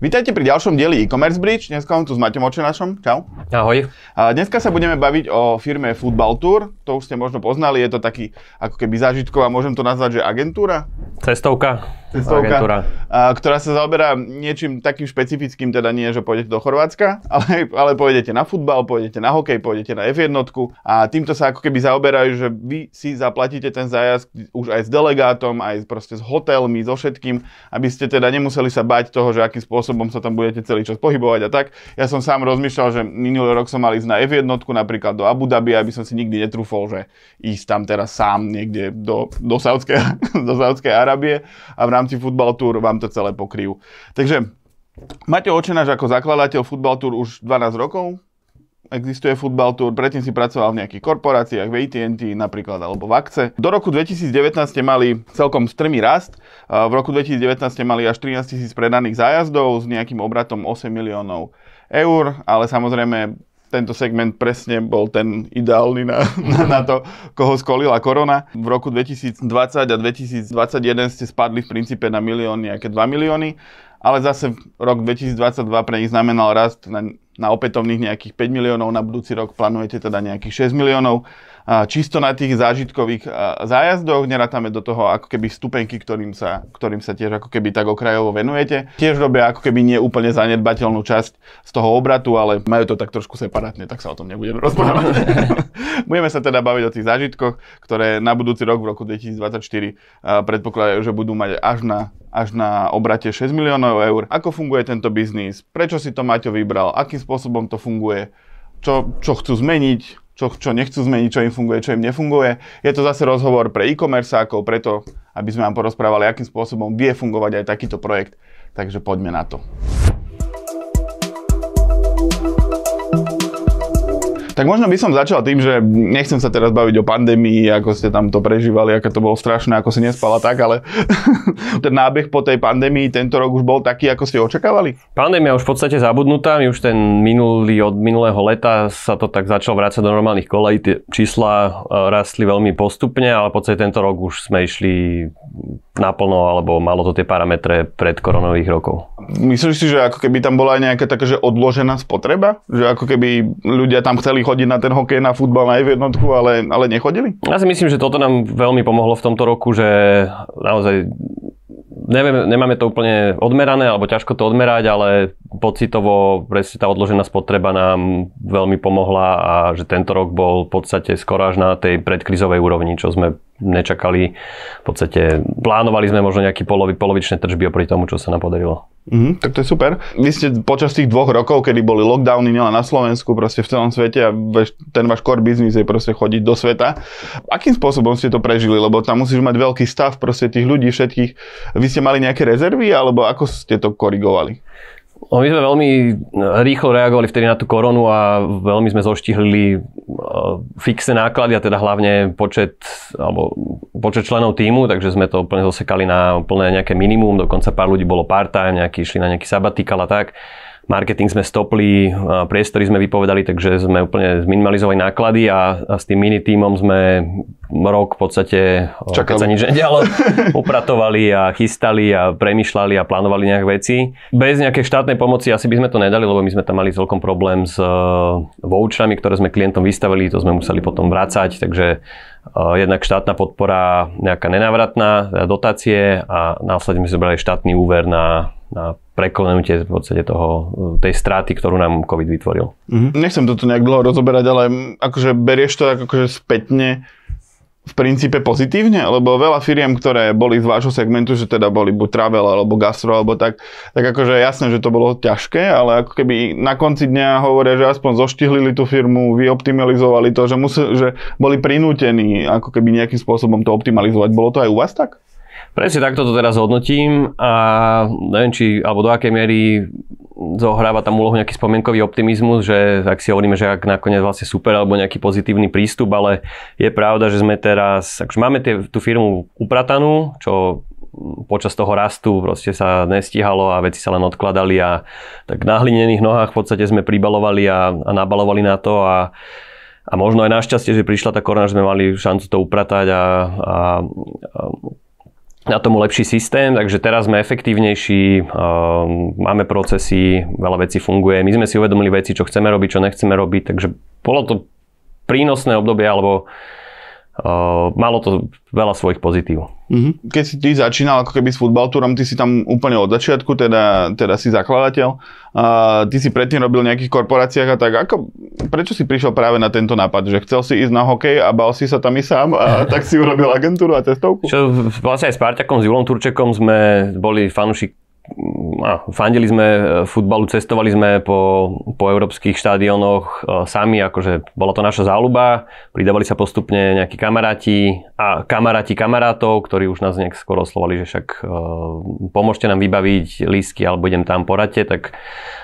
Vítajte pri ďalšom dieli e-commerce bridge. Dneska tu s Maťom Očenášom. Čau. Ahoj. Dneska sa budeme baviť o firme Football Tour. To už ste možno poznali, je to taký ako keby zážitková, môžem to nazvať, že agentúra? Cestovka, agentúra. Ktorá sa zaoberá niečím takým špecifickým, teda nie, že pôjdete do Chorvátska, ale pôjdete na futbal, pôjdete na hokej, pôjdete na F1 a týmto sa ako keby zaoberajú, že vy si zaplatíte ten zájazd už aj s delegátom, aj proste s hotelmi, so všetkým, aby ste teda nemuseli sa bať toho, že akým spôsobom sa tam budete celý čas pohybovať a tak. Ja som sám rozmýšľal, že minulý rok som mal ísť na F1 napríklad do Abu Dhabi, aby som si nikdy netrúfol, že ísť tam teraz sám niekde do Saúdskej Arábie a v rámci Football Tour vám to celé pokryjú. Takže Maťo Očenáš ako zakladateľ Football Tour už 12 rokov. Existuje Football Tour, predtým si pracoval v nejakých korporáciách, v AT&T napríklad, alebo v Akce. Do roku 2019 ste mali celkom strmý rast. V roku 2019 ste mali až 13 000 predaných zájazdov s nejakým obratom 8 miliónov eur, ale samozrejme tento segment presne bol ten ideálny na to, koho skolila korona. V roku 2020 a 2021 ste spadli v princípe na nejaké 2 milióny, ale zase rok 2022 pre nich znamenal rast na opätovných nejakých 5 miliónov, na budúci rok plánujete teda nejakých 6 miliónov. Čisto na tých zážitkových zájazdoch, nerátame do toho ako keby vstupenky, ktorým sa tiež ako keby tak okrajovo venujete. Tiež robia ako keby nie úplne zanedbateľnú časť z toho obratu, ale majú to tak trošku separátne, tak sa o tom nebudeme rozprávať. Budeme sa teda baviť o tých zážitkoch, ktoré na budúci rok v roku 2024 predpokladajú, že budú mať až na obrate 6 miliónov eur. Ako funguje tento biznis? Prečo si to Maťo vybral? Akým spôsobom to funguje? Čo chcú zmeniť? Čo nechcú zmeniť, čo im funguje, čo im nefunguje. Je to zase rozhovor pre e-commerceákov, preto aby sme vám porozprávali, akým spôsobom vie fungovať aj takýto projekt. Takže poďme na to. Tak možno by som začal tým, že nechcem sa teraz baviť o pandémii, ako ste tam to prežívali, aké to bolo strašné, ako si nespala tak, ale ten nábeh po tej pandémii tento rok už bol taký, ako ste očakávali? Pandémia už v podstate zabudnutá, my už od minulého leta sa to tak začalo vrácať do normálnych kolejí, tie čísla rastli veľmi postupne, ale v podstate tento rok už sme išli naplno, alebo malo to tie parametre pred koronových rokov. Myslíš si, že ako keby tam bola aj nejaká taká, že odložená spotreba? Že ako keby ľudia tam chceli chodiť na ten hokej, na futbal, na F1, ale nechodili? Ja si myslím, že toto nám veľmi pomohlo v tomto roku, že naozaj nemáme to úplne odmerané, alebo ťažko to odmerať, ale pocitovo presne tá odložená spotreba nám veľmi pomohla a že tento rok bol v podstate skoro až na tej predkrízovej úrovni, čo sme nečakali. V podstate plánovali sme možno nejaké polovičné tržby oproti tomu, čo sa nám podarilo. Tak to je super. Vy ste počas tých 2 rokov, kedy boli lockdowny nielen na Slovensku, proste v celom svete a ten váš core business je proste chodiť do sveta. Akým spôsobom ste to prežili? Lebo tam musíš mať veľký stav proste tých ľudí všetkých. Vy ste mali nejaké rezervy alebo ako ste to korigovali? My sme veľmi rýchlo reagovali vtedy na tú koronu a veľmi sme zoštihlili fixné náklady a teda hlavne počet členov tímu, takže sme to úplne zosekali na úplne nejaké minimum, dokonca pár ľudí bolo part-time, išli na nejaký sabatikal a tak. Marketing sme stopli, priestory sme vypovedali, takže sme úplne zminimalizovali náklady a s tým mini tímom sme rok v podstate, keď sa nič nedialo, upratovali a chystali a premýšľali a plánovali nejaké veci. Bez nejakej štátnej pomoci asi by sme to nedali, lebo my sme tam mali celkom problém s voucherami, ktoré sme klientom vystavili, to sme museli potom vracať, takže jednak štátna podpora nejaká nenávratná, dotácie a následne sme zobrali štátny úver na preklenutie v podstate tej straty, ktorú nám COVID vytvoril. Nechcem toto nejak dlho rozoberať, ale akože berieš to akože spätne v princípe pozitívne, lebo veľa firiem, ktoré boli z vášho segmentu, že teda boli buď travel alebo gastro alebo tak akože jasné, že to bolo ťažké, ale ako keby na konci dňa hovoria, že aspoň zoštihlili tú firmu, vyoptimalizovali to, že boli prinútení ako keby nejakým spôsobom to optimalizovať. Bolo to aj u vás tak? Presne takto to teraz hodnotím a neviem, či alebo do akej miery zohráva tam úlohu nejaký spomienkový optimizmus, že ak si hovoríme, že ak nakoniec vlastne super alebo nejaký pozitívny prístup, ale je pravda, že sme teraz, akože máme tú firmu upratanú, čo počas toho rastu proste sa nestíhalo a veci sa len odkladali a tak na hlinených nohách v podstate sme pribalovali a nabalovali na to a možno aj našťastie, že prišla tá korona, že sme mali šancu to upratať a na tomu lepší systém, takže teraz sme efektívnejší, máme procesy, veľa vecí funguje. My sme si uvedomili veci, čo chceme robiť, čo nechceme robiť, takže bolo to prínosné obdobie, alebo malo to veľa svojich pozitív. Keď si ty začínal ako keby s futbaltúrom, ty si tam úplne od začiatku, teda si zakladateľ. Ty si predtým robil v nejakých korporáciách a tak. Prečo si prišiel práve na tento nápad? Že chcel si ísť na hokej a bal si sa tam i sám a tak si urobil agentúru a cestovku? Vlastne aj s Parťakom, s Julom Turčekom sme boli fandili sme futbalu, cestovali sme po európskych štadiónoch sami, akože bola to naša záľuba, pridávali sa postupne nejakí kamaráti a kamaráti kamarátov, ktorí už nás nejak skoro oslovali, že však pomôžte nám vybaviť lístky alebo idem tam poradte, tak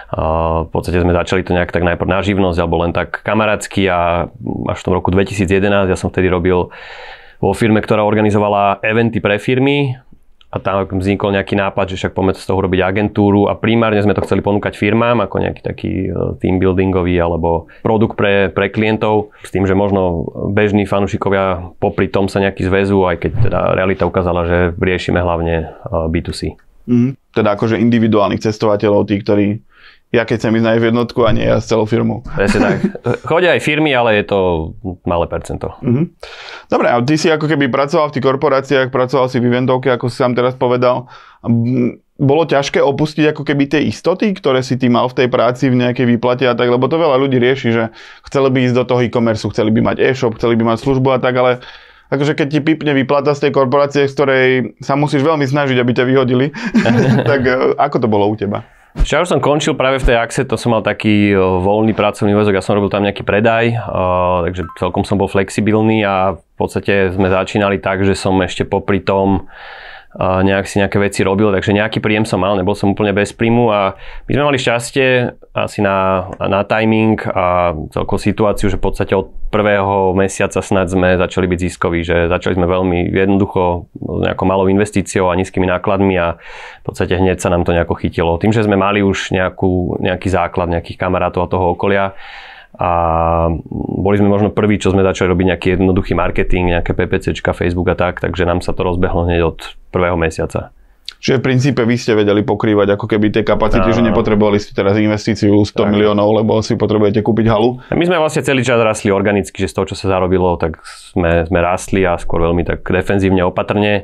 v podstate sme začali to nejak tak najprv na živnosť alebo len tak kamarátsky a až v tom roku 2011 ja som vtedy robil vo firme, ktorá organizovala eventy pre firmy. A tam vznikol nejaký nápad, že však poďme z toho robiť agentúru a primárne sme to chceli ponúkať firmám ako nejaký taký team buildingový alebo produkt pre klientov s tým, že možno bežní fanúšikovia popri tom sa nejaký zväzú, aj keď teda realita ukázala, že riešime hlavne B2C. Teda akože individuálnych cestovateľov, tí, ktorí ja keď chcem ísť na jednotku a nie ja s celou firmou. Presne tak. Chodia aj firmy, ale je to malé percento. Dobre, a ty si ako keby pracoval v tých korporáciách, pracoval si v eventovke, ako si sám teraz povedal. Bolo ťažké opustiť ako keby tie istoty, ktoré si ty mal v tej práci, v nejakej výplate a tak, lebo to veľa ľudí rieši, že chceli by ísť do toho e-commerce, chceli by mať e-shop, chceli by mať službu a tak, ale akože keď ti pipne výplata z tej korporácie, z ktorej sa musíš veľmi snažiť, aby ťa vyhodili, tak ako to bolo u teba? Ja už som končil práve v tej Axe, to som mal taký voľný pracovný väzok, ja som robil tam nejaký predaj, takže celkom som bol flexibilný a v podstate sme začínali tak, že som ešte popri tom nejak si nejaké veci robil, takže nejaký príjem som mal, nebol som úplne bez príjmu a my sme mali šťastie asi na timing a celkovú situáciu, že v podstate od prvého mesiaca snad sme začali byť ziskoví, že začali sme veľmi jednoducho s nejakou malou investíciou a nízkymi nákladmi a v podstate hneď sa nám to nejako chytilo. Tým, že sme mali už nejaký základ nejakých kamarátov a toho okolia, a boli sme možno prví, čo sme začali robiť nejaký jednoduchý marketing, nejaké PPCčka, Facebook a tak, takže nám sa to rozbehlo hneď od prvého mesiaca. Čiže v princípe vy ste vedeli pokrývať ako keby tie kapacity, že nepotrebovali ste teraz investíciu 100 miliónov, lebo si potrebujete kúpiť halu. My sme vlastne celý čas rastli organicky, že z toho, čo sa zarobilo, tak sme rastli a skôr veľmi tak defenzívne, opatrne.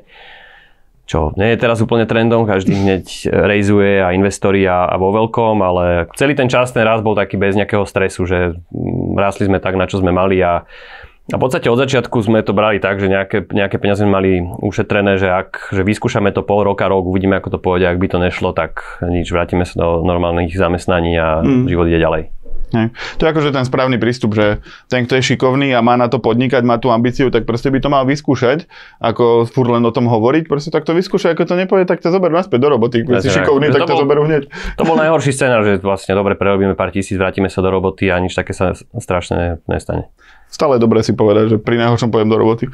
Čo nie je teraz úplne trendom, každý hneď rejzuje a investori a vo veľkom, ale celý ten čas, ten rast bol taký bez nejakého stresu, že rástli sme tak, na čo sme mali a v podstate od začiatku sme to brali tak, že nejaké peniaze sme mali ušetrené, že vyskúšame to pol roka, rok, uvidíme, ako to pôjde, ak by to nešlo, tak nič, vrátime sa do normálnych zamestnaní a život ide ďalej. To je akože ten správny prístup, že ten, kto je šikovný a má na to podnikať, má tú ambíciu, tak proste by to mal vyskúšať, ako furt len o tom hovoriť, proste tak to vyskúšaj, ako to nepovie, tak ťa zoberú naspäť do roboty, keď si šikovný, tak to zoberú hneď. To bol najhorší scenár, že vlastne dobre prerobíme pár tisíc, vrátime sa do roboty a nič také sa strašné nestane. Stále je dobré si povedať, že pri najhoršom pojem do roboty.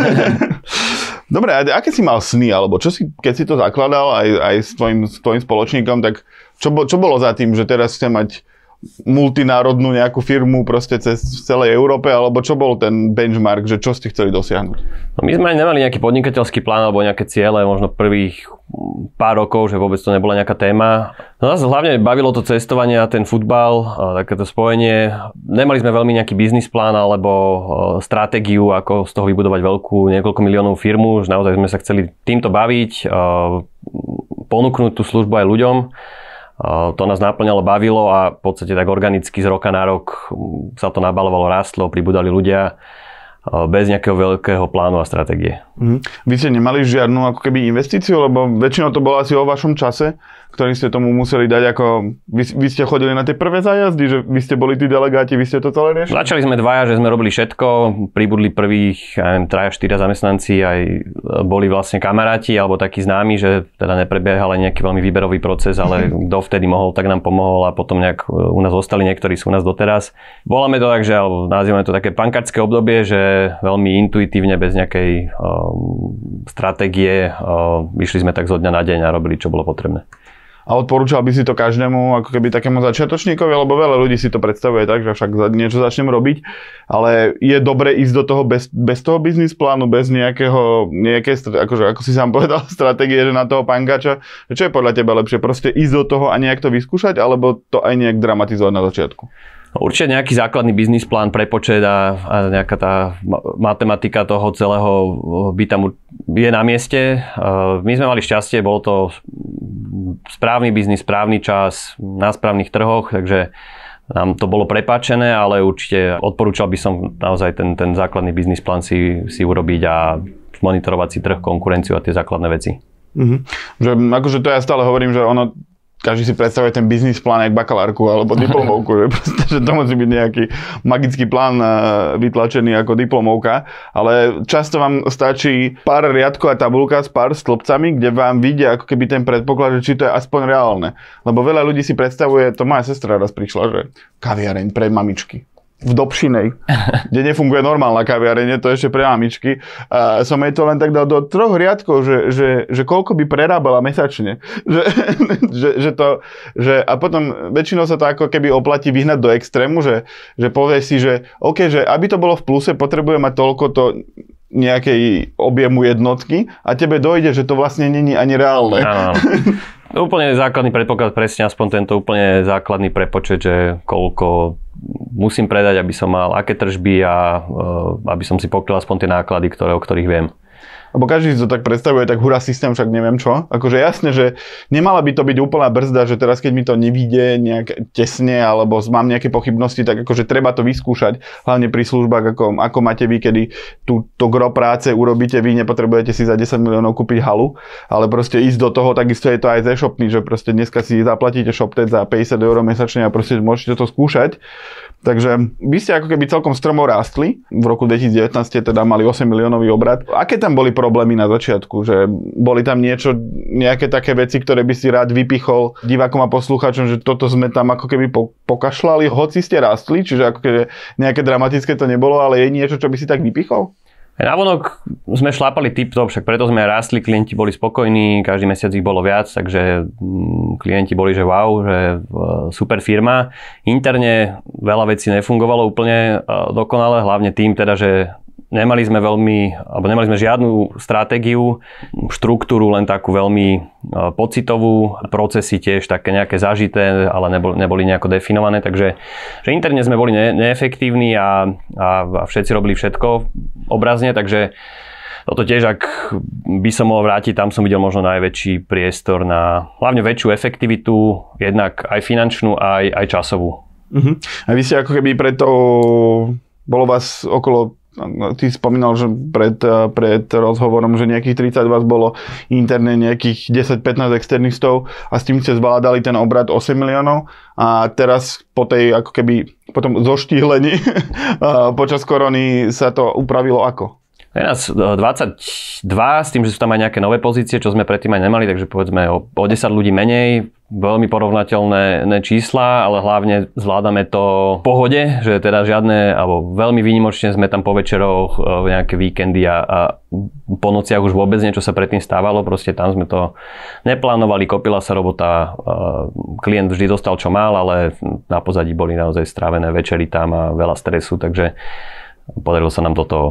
Dobre, a aké si mal sny, alebo keď si to zakladal aj s tvojim spoločníkom, tak čo bolo za tým, že teraz chcem mať multinárodnú nejakú firmu proste v celej Európe, alebo čo bol ten benchmark, že čo ste chceli dosiahnuť? No my sme nemali nejaký podnikateľský plán alebo nejaké ciele, možno prvých pár rokov, že vôbec to nebola nejaká téma. No nás hlavne bavilo to cestovanie a ten futbal, takéto spojenie. Nemali sme veľmi nejaký biznis plán alebo stratégiu, ako z toho vybudovať veľkú niekoľko miliónov firmu. Naozaj sme sa chceli týmto baviť, ponúknuť tú službu aj ľuďom. To nás naplňalo, bavilo a v podstate tak organicky z roka na rok sa to nabalovalo, rastlo, pribudali ľudia bez nejakého veľkého plánu a stratégie. Vy ste nemali žiadnu ako keby investíciu, lebo väčšinou to bolo asi o vašom čase, ktorý ste tomu museli dať ako... Vy ste chodili na tie prvé zájazdy, že vy ste boli tí delegáti, vy ste to celé riešili? Začali sme dvaja, že sme robili všetko, pribudli prvých 3-4 zamestnanci, aj boli vlastne kamaráti alebo takí známi, že teda neprebiehal nejaký veľmi výberový proces, ale kto vtedy mohol, tak nám pomohol a potom nejak u nás ostali, niektorí sú u nás doteraz. Voláme to tak, že nazývame to také pankárske obdobie, že veľmi intuitívne, bez nejakej stratégie, vyšli sme tak zo dňa na deň a robili, čo bolo potrebné. A odporúčal by si to každému, ako keby takému začiatočníkovi, lebo veľa ľudí si to predstavuje tak, že však niečo začnem robiť, ale je dobre ísť do toho bez toho biznis plánu, bez nejakej, akože, ako si sám povedal, stratégie, že na toho pangača. Čo je podľa teba lepšie? Proste ísť do toho a nejak to vyskúšať, alebo to aj nejak dramatizovať na začiatku? Určite nejaký základný biznis plán, prepočet a nejaká tá matematika toho celého by tam je na mieste. My sme mali šťastie, bol to správny biznis, správny čas, na správnych trhoch, takže nám to bolo prepáčené, ale určite odporúčal by som naozaj ten základný biznis plán si urobiť a monitorovať si trh, konkurenciu a tie základné veci. Že, akože to ja stále hovorím, že ono každý si predstavuje ten biznis plán jak bakalárku alebo diplomovku, že proste, že to musí byť nejaký magický plán vytlačený ako diplomovka, ale často vám stačí pár riadkov a tabuľka s pár stĺpcami, kde vám vidia ako keby ten predpoklad, že či to je aspoň reálne. Lebo veľa ľudí si predstavuje, to moja sestra raz prišla, že kaviareň pre mamičky v Dobšinej, kde nefunguje normálna kaviareň, to ešte pre mamičky. A som jej to len tak dal do 3 riadkov, že koľko by prerábala mesačne. A potom väčšinou sa to ako keby oplatí vyhnať do extrému, že povie si, že OK, že aby to bolo v pluse, potrebuje mať toľko to nejakej objemu jednotky a tebe dojde, že to vlastne není ani reálne. Áno. Úplne základný predpoklad, presne aspoň tento úplne základný prepočet, že koľko musím predať, aby som mal aké tržby a aby som si pokryl aspoň tie náklady, o ktorých viem. Lebo každý si to tak predstavuje, tak hurá systém, však neviem čo. Akože jasne, že nemala by to byť úplná brzda, že teraz keď mi to nevyjde nejak tesne, alebo mám nejaké pochybnosti, tak akože treba to vyskúšať. Hlavne pri službách, ako máte vy, kedy to gro práce urobíte vy, nepotrebujete si za 10 miliónov kúpiť halu, ale proste ísť do toho, takisto je to aj z e-shopmi, že proste dneska si zaplatíte ShopTet za 50 € mesačne a proste môžete to skúšať. Takže vy ste ako keby celkom stromo rástli. V roku 2019 ste teda mali 8 miliónový obrat. Aké tam boli problémy na začiatku? Že boli tam nejaké také veci, ktoré by si rád vypichol divákom a poslucháčom, že toto sme tam ako keby pokašľali, hoci ste rástli, čiže ako keby nejaké dramatické to nebolo, ale je niečo, čo by si tak vypichol? Navonok sme šlápali tip-top, však preto sme rástli, klienti boli spokojní, každý mesiac ich bolo viac, takže klienti boli, že wow, že super firma. Interne veľa vecí nefungovalo úplne dokonale, hlavne tým teda, že nemali sme žiadnu stratégiu, štruktúru, len takú veľmi pocitovú, procesy tiež také nejaké zažité, ale neboli nejako definované, takže že interne sme boli neefektívni a všetci robili všetko obrazne, takže toto tiež, ak by som mohol vrátiť, tam som videl možno najväčší priestor na hlavne väčšiu efektivitu, jednak aj finančnú, aj časovú. A vy ste ako keby preto, bolo vás okolo, ty spomínal, že pred rozhovorom, že nejakých 30 vás bolo interne, nejakých 10-15 externistov a s tým ste zvládali ten obrat 8 miliónov a teraz po tom zoštíhlení počas korony sa to upravilo ako? Je nás 22, s tým, že sú tam aj nejaké nové pozície, čo sme predtým aj nemali, takže povedzme o 10 ľudí menej, veľmi porovnateľné čísla, ale hlavne zvládame to v pohode, že teda žiadne, alebo veľmi výnimočne sme tam po večeroch, nejaké víkendy a po nociach už vôbec niečo sa predtým stávalo, proste tam sme to neplánovali, kopila sa robota, klient vždy dostal čo mal, ale na pozadí boli naozaj strávené večery tam a veľa stresu, takže podarilo sa nám toto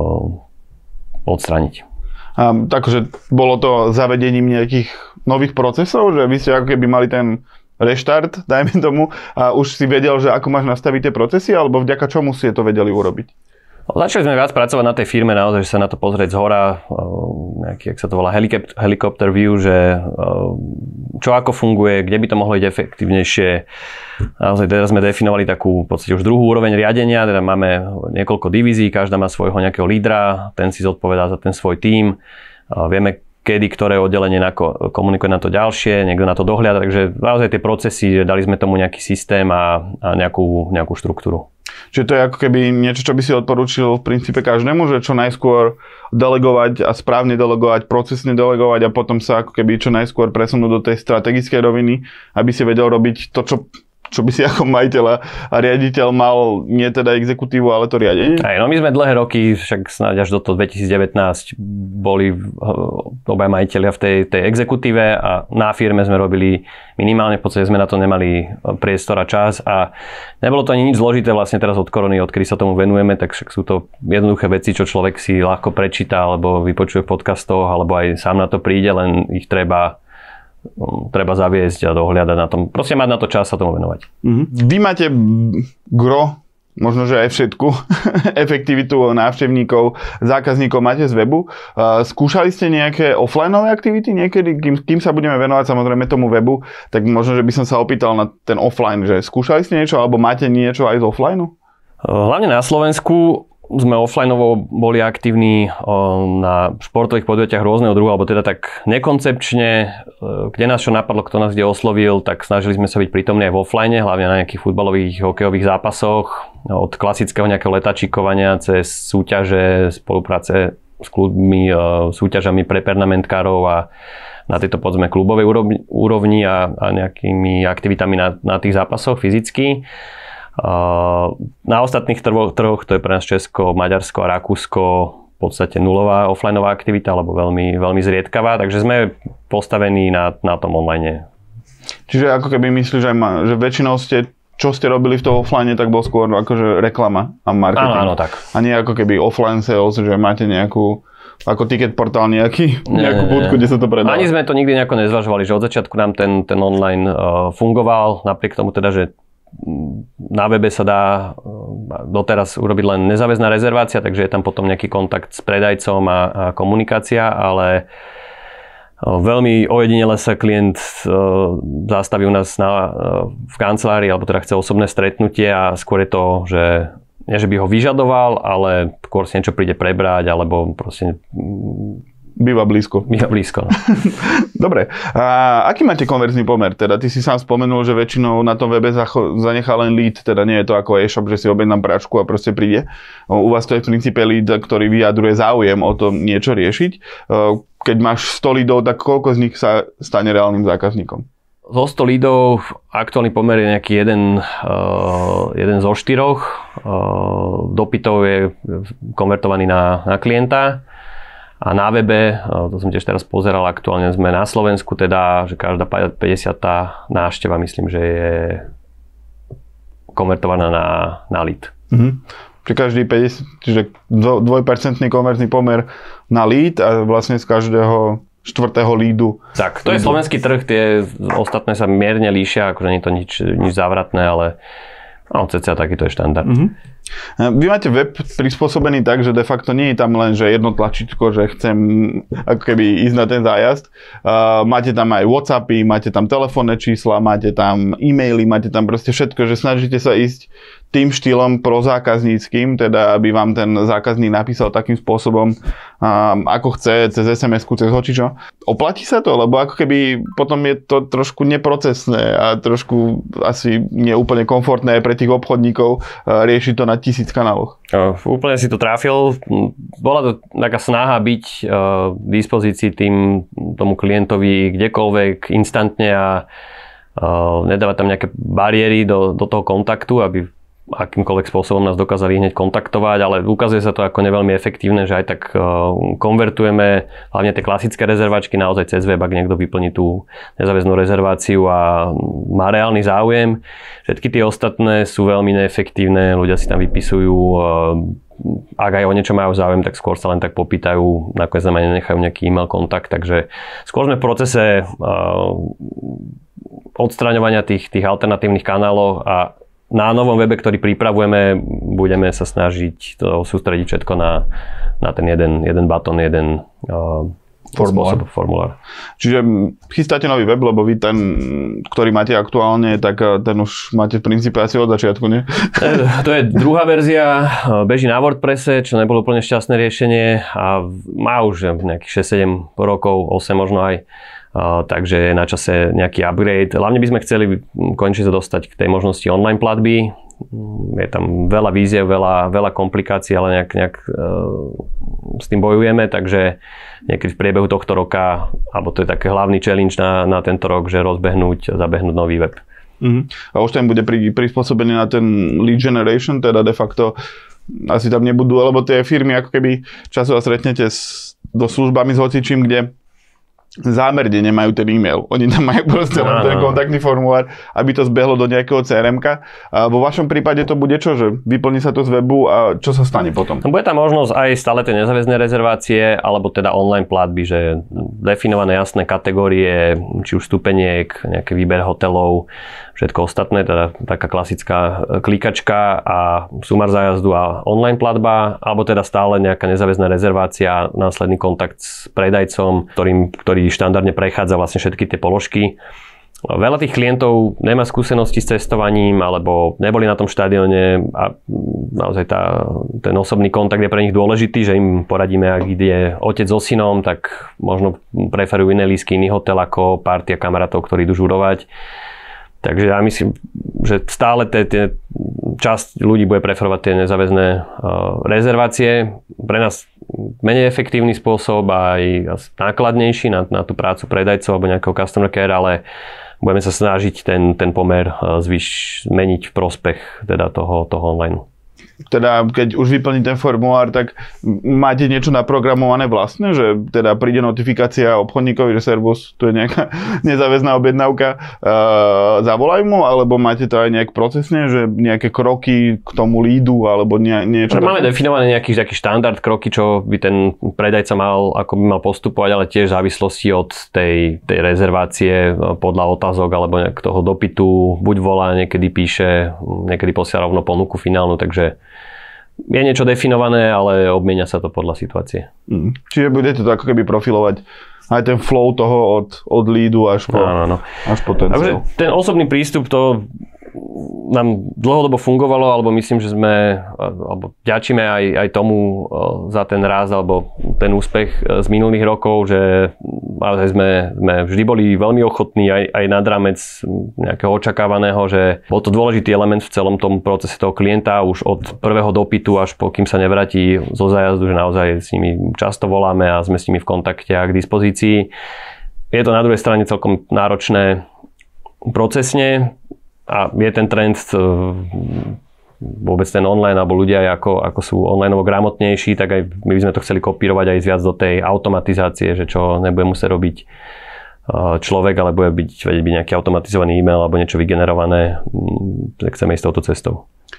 odstrániť. Takže bolo to zavedením nejakých nových procesov, že vy ste ako keby mali ten reštart, dajme tomu, a už si vedel, že ako máš nastaviť tie procesy, alebo vďaka čomu ste to vedeli urobiť? Začali sme viac pracovať na tej firme, naozaj, že sa na to pozrieť zhora, nejaký, jak sa to volá, helicopter view, že čo ako funguje, kde by to mohlo ísť efektívnejšie. Naozaj teraz sme definovali takú v podstate už druhú úroveň riadenia, teda máme niekoľko divízií, každá má svojho nejakého lídra, ten si zodpovedá za ten svoj tím, vieme, kedy ktoré oddelenie komunikuje na to ďalšie, niekto na to dohliada, takže naozaj tie procesy, dali sme tomu nejaký systém a nejakú štruktúru. Čiže to je ako keby niečo, čo by si odporúčil v princípe každému, že čo najskôr delegovať a správne delegovať, procesne delegovať a potom sa ako keby čo najskôr presunúť do tej strategickej roviny, aby si vedel robiť to, čo by si ako majiteľ a riaditeľ mal nie teda exekutívu, ale to riadenie? Aj, no my sme dlhé roky, však snáď až do toho 2019 boli obaja majiteľia v tej exekutíve a na firme sme robili minimálne, v podstate sme na to nemali priestor a čas a nebolo to ani nič zložité vlastne teraz od korony, odkedy sa tomu venujeme, tak však sú to jednoduché veci, čo človek si ľahko prečíta alebo vypočuje v podcastoch, alebo aj sám na to príde, len ich treba zaviesť a dohľadať na tom. Proste mať na to čas sa tomu venovať. Vy máte gro, možno, že aj všetku efektivitu návštevníkov, zákazníkov máte z webu. Skúšali ste nejaké offlineové aktivity niekedy? Kým sa budeme venovať samozrejme tomu webu, tak možno, že by som sa opýtal na ten offline, že skúšali ste niečo, alebo máte niečo aj z offlineu? Hlavne na Slovensku sme offlineovo boli aktívni na športových podujatiach rôzneho druhu, alebo teda tak nekoncepčne, kde nás čo napadlo, kto nás kde oslovil, tak snažili sme sa byť prítomní aj v offline, hlavne na nejakých futbalových, hokejových zápasoch, od klasického nejakého letačíkovania cez súťaže, spolupráce s klubmi, súťažami pre permanentkárov a na tejto povedzme klubovej úrovni a nejakými aktivitami na tých zápasoch fyzicky. Na ostatných trhoch, to je pre nás Česko, Maďarsko a Rakúsko, v podstate nulová offlineová aktivita, alebo veľmi, veľmi zriedkavá, takže sme postavení na tom online. Čiže ako keby myslíš, že väčšinou čo ste robili v tom offline, tak bol skôr akože reklama a marketing. Áno, tak. A nie ako keby offline sales, že máte nejakú ako ticket portál nejakú budku, kde sa to predáva. Ani sme to nikdy nejako nezvažovali, že od začiatku nám ten online fungoval, napriek tomu teda, že na webe sa dá doteraz urobiť len nezáväzná rezervácia, takže je tam potom nejaký kontakt s predajcom a komunikácia, ale veľmi ojedinele sa klient zastaví u nás v kancelárii, alebo teda chce osobné stretnutie a skôr je to, že nie, že by ho vyžadoval, ale skôr si niečo príde prebrať, alebo proste Býva blízko. No. Dobre. A aký máte konverzný pomer? Teda ty si sám spomenul, že väčšinou na tom webe zanechá len lead, teda nie je to ako e-shop, že si objednám práčku a proste príde. U vás to je v princípe lead, ktorý vyjadruje záujem o to niečo riešiť. Keď máš 100 leadov, tak koľko z nich sa stane reálnym zákazníkom? Zo 100 leadov aktuálny pomer je nejaký jeden zo 4. Dopytov je konvertovaný na klienta. A na webe, to som tiež teraz pozeral, aktuálne sme na Slovensku, teda, že každá 50. návšteva, myslím, že je konvertovaná na lead. Čiže každý 50, čiže 2% konverzný pomer na lead a vlastne z každého 4. leadu. Tak, to je slovenský trh, tie ostatné sa mierne líšia, akože nie je to nič závratné, ale cca takýto je štandard. Vy máte web prispôsobený tak, že de facto nie je tam len, že jedno tlačítko, že chcem ako keby ísť na ten zájazd. Máte tam aj WhatsAppy, máte tam telefónne čísla, máte tam e-maily, máte tam proste všetko, že snažíte sa ísť tým štýlom prozákazníckým, teda aby vám ten zákazník napísal takým spôsobom, ako chce, cez SMS-ku, cez hočičo. Oplatí sa to? Lebo ako keby potom je to trošku neprocesné a trošku asi neúplne komfortné pre tých obchodníkov riešiť to na 1000 kanáloch. Úplne si to trafil. Bola to taká snaha byť v dispozícii tomu klientovi kdekoľvek instantne a nedávať tam nejaké bariéry do toho kontaktu, aby akýmkoľvek spôsobom nás dokázali hneď kontaktovať, ale ukazuje sa to ako neveľmi efektívne, že aj tak konvertujeme hlavne tie klasické rezervačky naozaj cez web, ak niekto vyplní tú nezáväznú rezerváciu a má reálny záujem. Všetky tie ostatné sú veľmi neefektívne, ľudia si tam vypisujú, ak aj o niečo majú záujem, tak skôr sa len tak popýtajú, nakoniec nám aj nenechajú nejaký e-mail kontakt, takže skôr sme v procese odstraňovania tých alternatívnych kanálov a na novom webe, ktorý pripravujeme, budeme sa snažiť to sústrediť všetko na ten jeden button, jeden formulár. Čiže chystáte nový web, lebo vy ten, ktorý máte aktuálne, tak ten už máte v princípe asi od začiatku, nie? To je druhá verzia, beží na WordPresse, čo nebolo úplne šťastné riešenie a má už nejakých 6-7 rokov, 8 možno aj. Takže je na čase nejaký upgrade. Hlavne by sme chceli konečne sa dostať k tej možnosti online platby. Je tam veľa víziev, veľa komplikácií, ale nejak s tým bojujeme, takže niekedy v priebehu tohto roka, alebo to je taký hlavný challenge na tento rok, že zabehnúť nový web. A už tam bude prispôsobený na ten lead generation, teda de facto asi tam nebudú, lebo tie firmy ako keby časovo stretnete so službami s hocičím, kde zámerne nemajú ten e-mail. Oni tam majú proste len ten kontaktný formulár, aby to zbehlo do nejakého CRM-ka. A vo vašom prípade to bude čo? Že vyplní sa to z webu a čo sa stane potom? Bude tam možnosť aj stále tie nezáväzné rezervácie, alebo teda online platby, že definované jasné kategórie, či už stupeniek, nejaký výber hotelov, všetko ostatné, teda taká klasická klikačka a sumár zájazdu a online platba, alebo teda stále nejaká nezáväzná rezervácia, následný kontakt s predajcom, ktorý štandardne prechádza vlastne všetky tie položky. Veľa tých klientov nemá skúsenosti s cestovaním alebo neboli na tom štadióne a naozaj ten osobný kontakt je pre nich dôležitý, že im poradíme, ak ide otec so synom, tak možno preferujú iné lístky, iný hotel ako partia kamarátov, ktorí idú žurovať. Takže ja myslím, že stále časť ľudí bude preferovať tie nezáväzné rezervácie. Pre nás menej efektívny spôsob a aj nákladnejší na tú prácu predajcov alebo nejakého customer care, ale budeme sa snažiť ten pomer zmeniť v prospech teda toho online. Teda keď už vyplní ten formulár, tak máte niečo naprogramované vlastne, že teda príde notifikácia obchodníkovi, že servus, tu je nejaká nezáväzná objednávka, zavolaj mu, alebo máte to aj nejak procesne, že nejaké kroky k tomu lídu, alebo niečo? Máme definované nejaký taký štandard kroky, čo by ten predajca ako by mal postupovať, ale tiež v závislosti od tej rezervácie podľa otázok alebo nejak toho dopytu, buď volá, niekedy píše, niekedy posiela rovno ponuku finálnu, takže je niečo definované, ale obmienia sa to podľa situácie. Čiže budete to ako keby profilovať aj ten flow toho od leadu až po ten cieľ. Ten osobný prístup, to nám dlhodobo fungovalo, alebo myslím, že alebo ďačíme aj tomu za ten rast alebo ten úspech z minulých rokov, že sme vždy boli veľmi ochotní aj nad rámec nejakého očakávaného, že bol to dôležitý element v celom tom procese toho klienta už od prvého dopytu až pokým sa nevráti zo zájazdu, že naozaj s nimi často voláme a sme s nimi v kontakte a k dispozícii. Je to na druhej strane celkom náročné procesne, a je ten trend vôbec ten online, alebo ľudia ako sú onlineovo gramotnejší, tak aj my by sme to chceli kopírovať aj viac do tej automatizácie, že čo nebude musieť robiť človek, ale bude vedieť byť nejaký automatizovaný e-mail alebo niečo vygenerované, tak chceme ísť touto cestou.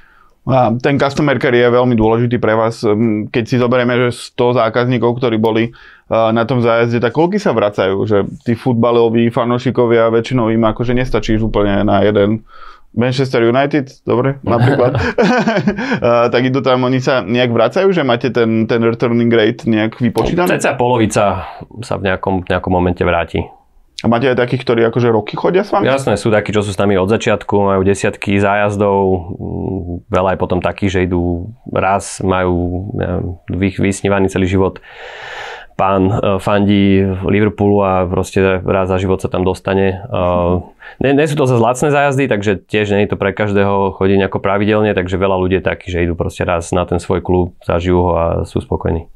A ten customer care je veľmi dôležitý pre vás. Keď si zoberieme, že 100 zákazníkov, ktorí boli na tom zájazde, tak koľky sa vracajú? Že tí futbaloví fanúšikovia väčšinou im akože nestačí úplne na jeden Manchester United, dobre, napríklad. Tak idú tam, oni sa nejak vracajú, že máte ten returning rate nejak vypočítaný? Ceca polovica sa v nejakom momente vráti. A máte aj takých, ktorí akože roky chodia s vami? Jasné, sú takí, čo sú s nami od začiatku, majú desiatky zájazdov, veľa aj potom takých, že idú raz, majú vysnívaný celý život. Pán fandí Liverpoolu a proste raz za život sa tam dostane. Nie sú to zase lacné zájazdy, takže tiež nie je to pre každého chodí nejako pravidelne, takže veľa ľudí je takých, že idú proste raz na ten svoj klub, zažijú ho a sú spokojní.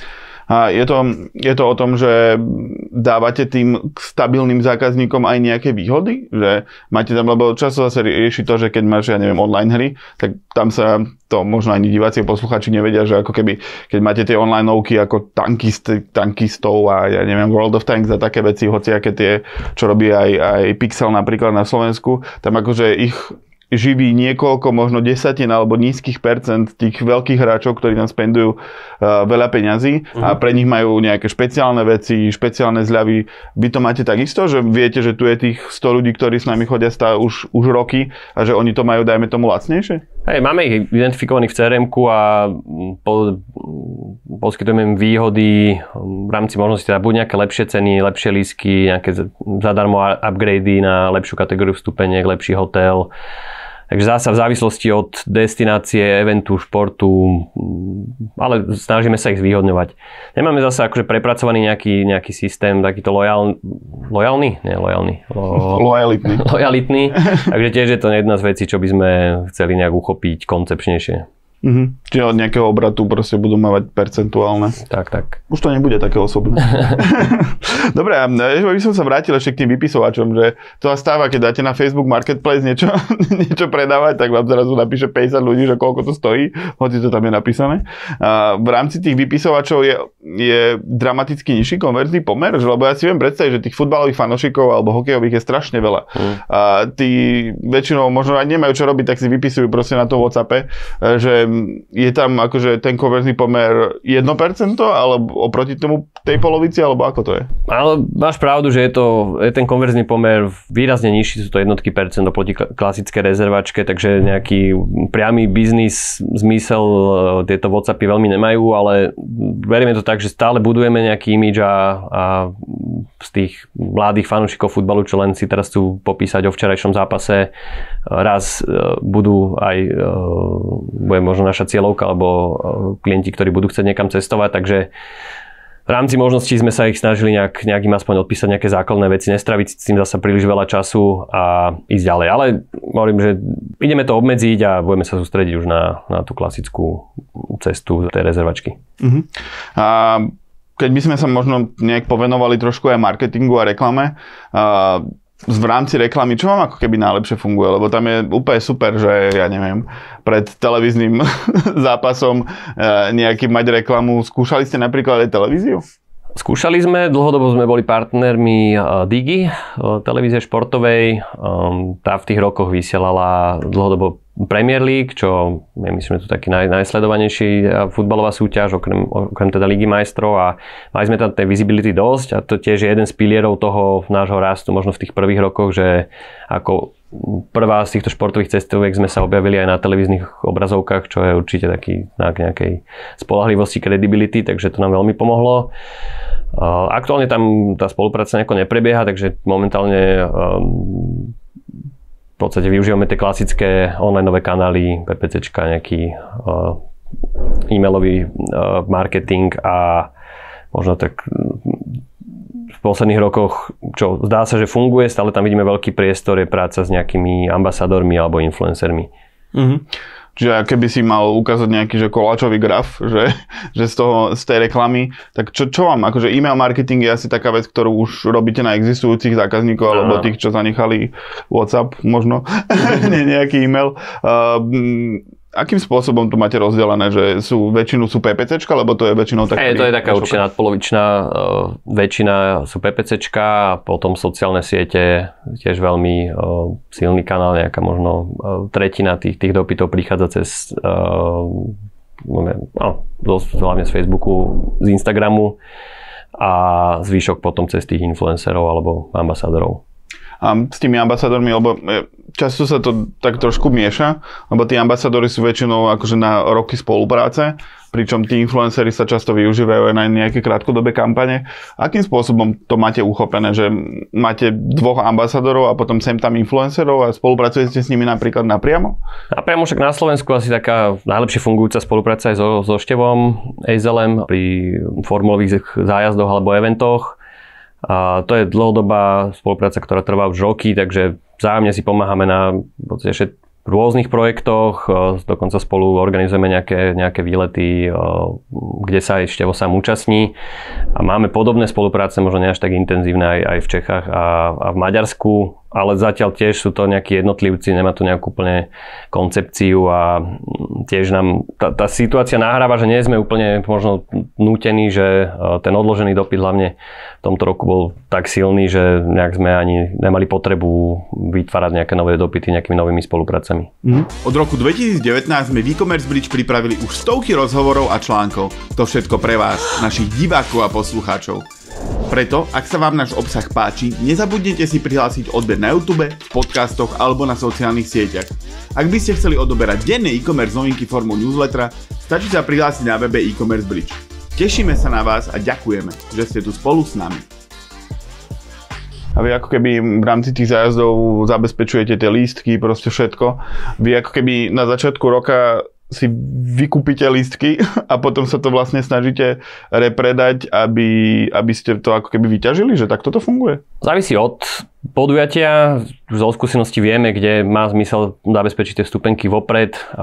A je to o tom, že dávate tým stabilným zákazníkom aj nejaké výhody? Že máte tam, lebo často sa rieši to, že keď máš, online hry, tak tam sa to možno ani diváci a posluchači nevedia, že ako keby, keď máte tie online-ovky ako tankistov a World of Tanks a také veci, hociaké tie, čo robí aj Pixel napríklad na Slovensku, tam akože ich živí niekoľko, možno desatín alebo nízkych percent tých veľkých hráčov, ktorí tam spendujú veľa peňazí a pre nich majú nejaké špeciálne veci, špeciálne zľavy. Vy to máte takisto, že viete, že tu je tých 100 ľudí, ktorí s nami chodia už roky a že oni to majú, dajme tomu, lacnejšie? Hej, máme ich identifikovaných v CRM-ku a poskytujeme im výhody v rámci možnosti, teda buď nejaké lepšie ceny, lepšie lístky, nejaké zadarmo upgrady na lepšiu kategóriu vstupeniek, lepší hotel. Takže zasa v závislosti od destinácie, eventu, športu, ale snažíme sa ich zvýhodňovať. Nemáme zase akože prepracovaný nejaký systém, takýto lojalitný. Takže tiež je to jedna z vecí, čo by sme chceli nejak uchopiť koncepčnejšie. Čiže od nejakého obratu proste budú mávať percentuálne. Tak. Už to nebude také osobné. Dobre, a by som sa vrátil ešte k tým vypisovačom, že to sa stáva, keď dáte na Facebook Marketplace niečo predávať, tak vám zrazu napíše 50 ľudí, že koľko to stojí, hoci to tam je napísané. A v rámci tých vypisovačov je dramaticky nižší konverzný pomer, lebo ja si viem predstaviť, že tých futbalových fanošikov alebo hokejových je strašne veľa. A tí väčšinou možno aj nemajú čo robiť, tak si vypisujú proste na tom WhatsAppe, že je tam akože ten konverzný pomer 1%, alebo oproti tomu tej polovici, alebo ako to je? Ale máš pravdu, že je ten konverzný pomer výrazne nižší, sú to jednotky percent oproti klasické rezervačke, takže nejaký priamy biznis zmysel tieto WhatsAppy veľmi nemajú, ale veríme to tak, že stále budujeme nejaký imidž a z tých mladých fanúšikov futbalu, čo len si teraz chcú popísať o včerajšom zápase, raz bude možno naša cieľovka alebo klienti, ktorí budú chcieť niekam cestovať, takže v rámci možností sme sa ich snažili nejakým aspoň odpísať nejaké základné veci, nestraviť s tým zase príliš veľa času a ísť ďalej. Ale hovorím, že ideme to obmedziť a budeme sa sústrediť už na tú klasickú cestu tej rezervačky. A keď by sme sa možno nejak povenovali trošku aj marketingu a reklame, v rámci reklamy, čo vám ako keby najlepšie funguje? Lebo tam je úplne super, že ja neviem, pred televíznym zápasom nejaký mať reklamu. Skúšali ste napríklad aj televíziu? Skúšali sme, dlhodobo sme boli partnermi Digi, televízie športovej. Tá v tých rokoch vysielala dlhodobo Premier League, čo je myslím, to taký najsledovanejší futbalová súťaž, okrem teda Ligy majstrov, a mali sme tam tej visibility dosť a to tiež je jeden z pilierov toho nášho rastu možno v tých prvých rokoch, že ako prvá z týchto športových cestovek sme sa objavili aj na televíznych obrazovkách, čo je určite taký znak nejakej spolahlivosti, credibility, takže to nám veľmi pomohlo. Aktuálne tam tá spolupráca nejako neprebieha, takže momentálne v podstate využívame tie klasické onlineové kanály, PPCčka, nejaký e-mailový marketing a možno tak v posledných rokoch, čo zdá sa, že funguje, stále tam vidíme veľký priestor, je práca s nejakými ambasadormi alebo influencermi. Čiže keby si mal ukázať nejaký koláčový graf, že z tej reklamy, tak čo vám, akože e-mail marketing je asi taká vec, ktorú už robíte na existujúcich zákazníkov, alebo tých, čo zanechali WhatsApp možno, nie nejaký e-mail. Akým spôsobom to máte rozdelené, že väčšinu sú PPCčka, lebo to je väčšinou také... To je taká určite nadpolovičná väčšina sú PPCčka a potom sociálne siete, tiež veľmi silný kanál, nejaká možno tretina tých dopytov prichádza cez hlavne z Facebooku, z Instagramu a zvyšok potom cez tých influencerov alebo ambasádorov. A s tými ambasadormi, lebo často sa to tak trošku mieša, lebo tí ambasadori sú väčšinou akože na roky spolupráce, pričom tí influenceri sa často využívajú aj na nejaké krátkodobé kampane. Akým spôsobom to máte uchopené, že máte dvoch ambasadorov a potom sem tam influencerov a spolupracujete s nimi napríklad napriamo? Napriamo, však na Slovensku asi taká najlepšie fungujúca spolupráca aj so Števom Ejzelem pri formulových zájazdoch alebo eventoch. A to je dlhodobá spolupráca, ktorá trvá už roky, takže vzájomne si pomáhame na rôznych projektoch, dokonca spolu organizujeme nejaké výlety, kde sa aj Števo sám účastní a máme podobné spolupráce, možno nie až tak intenzívne aj v Čechách a v Maďarsku, ale zatiaľ tiež sú to nejakí jednotlivci, nemá tu nejakú úplne koncepciu a tiež nám tá situácia nahráva, že nie sme úplne možno nútení, že ten odložený dopyt hlavne v tomto roku bol tak silný, že nejak sme ani nemali potrebu vytvárať nejaké nové dopyty nejakými novými spoluprácami. Od roku 2019 sme v e-commerce Bridge pripravili už stovky rozhovorov a článkov. To všetko pre vás, našich divákov a poslucháčov. Preto, ak sa vám náš obsah páči, nezabudnite si prihlásiť odber na YouTube, v podcastoch alebo na sociálnych sieťach. Ak by ste chceli odoberať denné e-commerce novinky formou newslettera, stačí sa prihlásiť na webe e-commerce Bridge. Tešíme sa na vás a ďakujeme, že ste tu spolu s nami. A vy ako keby v rámci tých zájazdov zabezpečujete tie lístky, proste všetko. Vy ako keby na začiatku roka si vykúpite lístky a potom sa to vlastne snažíte repredať, aby ste to ako keby vyťažili, že takto to funguje? Závisí od podujatia. Zo skúsenosti vieme, kde má zmysel zabezpečiť tie vstupenky vopred a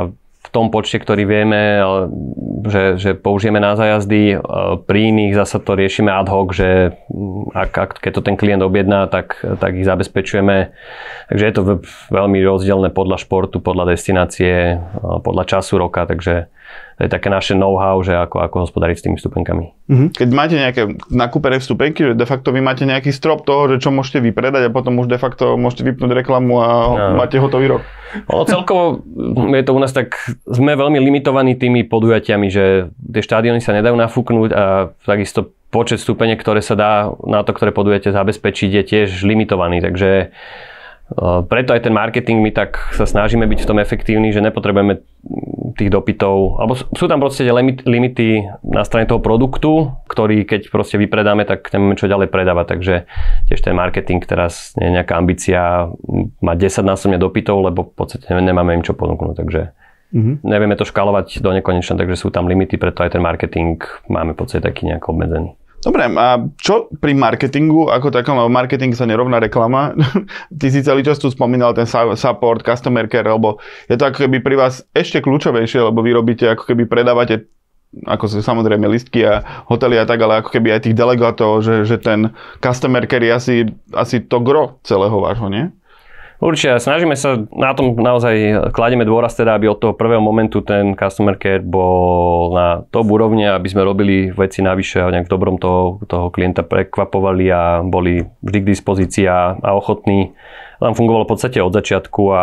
v tom počte, ktorý vieme, že použijeme na zájazdy. Pri iných zasa to riešime ad hoc, že keď to ten klient objedná, tak ich zabezpečujeme. Takže je to veľmi rozdielne podľa športu, podľa destinácie, podľa času roka, takže to je také naše know-how, že ako hospodáriť s tými vstupenkami. Keď máte nejaké nakúpené vstupenky, že de facto vy máte nejaký strop toho, že čo môžete vypredať a potom už de facto môžete vypnúť reklamu a máte hotový rok. Celkovo je to u nás tak, sme veľmi limitovaní tými podujatiami, že tie štádiony sa nedajú nafúknúť a takisto počet vstupeniek, ktoré sa dá na to, ktoré podujatie zabezpečiť, je tiež limitovaný, takže preto aj ten marketing my tak sa snažíme byť v tom efektívni, že nepotrebujeme tých dopytov, alebo sú tam proste limity na strane toho produktu, ktorý keď proste vypredáme, tak nemáme čo ďalej predávať, takže tiež ten marketing teraz nie je nejaká ambícia mať 10-násobne dopytov, lebo v podstate nemáme im čo ponúknuť, takže nevieme to škálovať do nekonečna, takže sú tam limity, preto aj ten marketing máme v podstate taký nejak obmedzený. Dobre, a čo pri marketingu ako takom, lebo marketing sa nerovná reklama? Ty si celý čas tu spomínal ten support, customer care, lebo je to ako keby pri vás ešte kľúčovejšie, lebo vy robíte, ako keby predávate, ako sú samozrejme listky a hotely a tak, ale ako keby aj tých delegátov, že ten customer care je asi to gro celého vášho, nie? Určite, snažíme sa na tom naozaj, kladieme dôraz teda, aby od toho prvého momentu ten customer care bol na top úrovni, aby sme robili veci navyše a nejak v dobrom toho klienta prekvapovali a boli vždy k dispozícii a ochotní. Tam fungovalo v podstate od začiatku a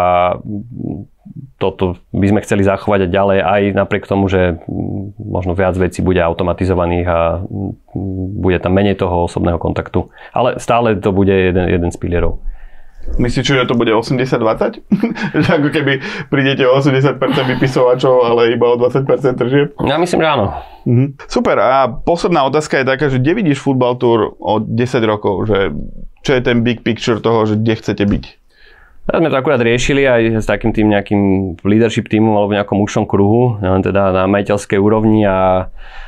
toto by sme chceli zachovať aj ďalej, aj napriek tomu, že možno viac vecí bude automatizovaných a bude tam menej toho osobného kontaktu. Ale stále to bude jeden z pilierov. Myslíš, že to bude 80-20? Že ako keby prídete o 80% vypisovačov, ale iba o 20% tržieb? Ja myslím, že áno. Super. A posledná otázka je taká, že kde vidíš Football Tour o 10 rokov? Že čo je ten big picture toho, že kde chcete byť? Ja sme to akurát riešili aj s takým tým nejakým leadership týmom alebo v nejakom užšom kruhu, teda na majiteľskej úrovni a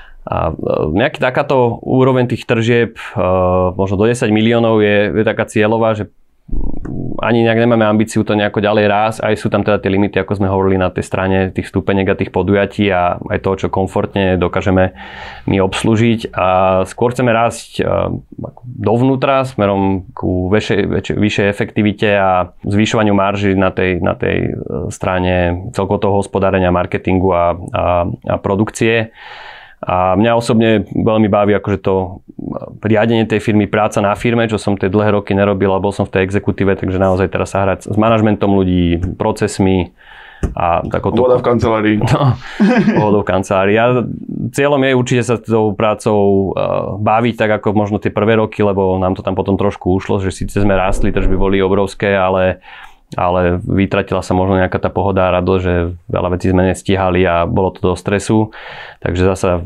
nejaký takáto úroveň tých tržieb, možno do 10 miliónov je taká cieľová, že ani nejak nemáme ambíciu to nejako ďalej rásť, aj sú tam teda tie limity, ako sme hovorili na tej strane tých vstupeniek a tých podujatí a aj toho, čo komfortne dokážeme my obslúžiť a skôr chceme rásť dovnútra smerom ku vyššej efektivite a zvyšovaniu marží na tej strane celkovo toho hospodárenia, marketingu a produkcie. A mňa osobne veľmi baví akože to riadenie tej firmy, práca na firme, čo som tie dlhé roky nerobil, a bol som v tej exekutíve, takže naozaj teraz sa hrať s manažmentom ľudí, procesmi a takoto... Voda v kancelárii. No, voda v kancelárii. A cieľom je určite sa tou prácou baviť tak ako možno tie prvé roky, lebo nám to tam potom trošku ušlo, že síce sme rástli, tržby boli obrovské, ale vytratila sa možno nejaká tá pohoda a radosť, že veľa vecí sme nestíhali a bolo to do stresu. Takže zasa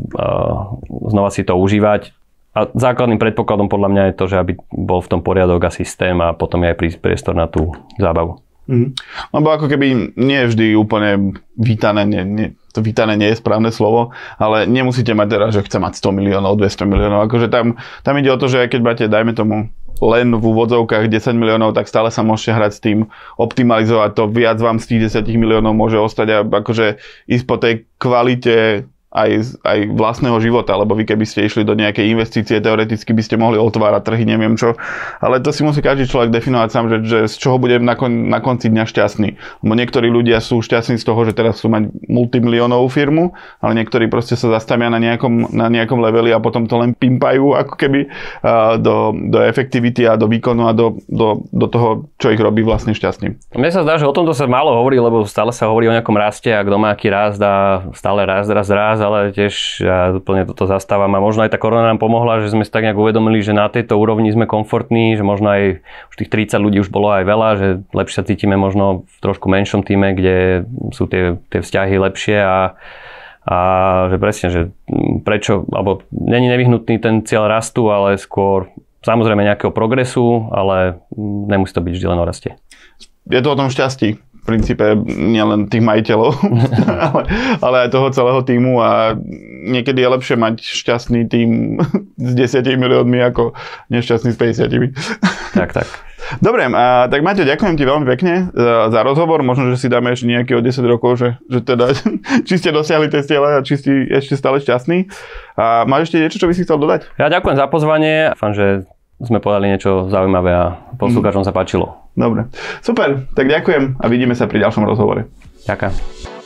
znova si to užívať. A základným predpokladom podľa mňa je to, že aby bol v tom poriadok a systém a potom je aj priestor na tú zábavu. Lebo ako keby nie je vždy úplne vítané, to vítané nie je správne slovo, ale nemusíte mať teraz, že chce mať 100 miliónov, 200 miliónov. Akože tam ide o to, že keď máte, dajme tomu, len v úvodzovkách 10 miliónov, tak stále sa môžete hrať s tým, optimalizovať to, viac vám z tých 10 miliónov môže ostať a akože ísť po tej kvalite aj vlastného života, lebo vy keby ste išli do nejakej investície, teoreticky by ste mohli otvárať trhy, neviem čo, ale to si musí každý človek definovať sám, že z čoho bude na konci dňa šťastný. Lebo niektorí ľudia sú šťastní z toho, že teraz sú mať multimiliónovú firmu, ale niektorí proste sa zastavia na nejakom leveli a potom to len pimpajú ako keby do efektivity a do výkonu a do toho, čo ich robí vlastne šťastným. Mne sa zdá, že o tomto sa málo hovorí, lebo stále sa hovorí o nejakom raste a kto má aký rast a stále rast, ale tiež ja úplne toto zastávam a možno aj tá korona nám pomohla, že sme si tak nejak uvedomili, že na tejto úrovni sme komfortní, že možno aj už tých 30 ľudí už bolo aj veľa, že lepšie sa cítime možno v trošku menšom týme, kde sú tie vzťahy lepšie a že presne, že prečo, alebo není nevyhnutný ten cieľ rastu, ale skôr samozrejme nejakého progresu, ale nemusí to byť vždy len o raste. Je to o tom šťastí. V princípe nielen tých majiteľov, ale aj toho celého tímu a niekedy je lepšie mať šťastný tím s 10 miliónmi ako nešťastný s 50. Tak. Dobre, tak Maťo, ďakujem ti veľmi pekne za rozhovor. Možno, že si dáme ešte nejaké o 10 rokov, že teda či ste dosiahli tie ciele a či ste ešte stále šťastní. A máš ešte niečo, čo by si chcel dodať? Ja ďakujem za pozvanie. Dúfam, že sme povedali niečo zaujímavé a poslucháčom sa páčilo. Dobre. Super, tak ďakujem a vidíme sa pri ďalšom rozhovore. Ďakujem.